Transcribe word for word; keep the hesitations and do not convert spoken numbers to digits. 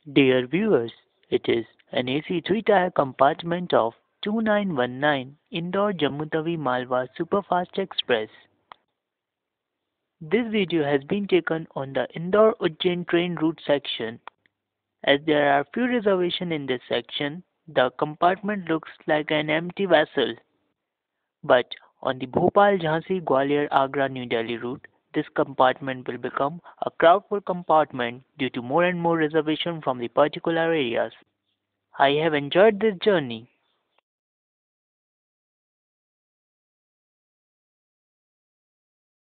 Dear viewers, it is an A C three-tier compartment of two nine one nine Indore Jammu Tawi Malwa Superfast Express. This video has been taken on the Indore Ujjain train route section. As there are few reservations in this section, the compartment looks like an empty vessel. But on the Bhopal Jhansi Gwalior Agra New Delhi route, this compartment will become a crowdful compartment due to more and more reservations from the particular areas. I have enjoyed this journey.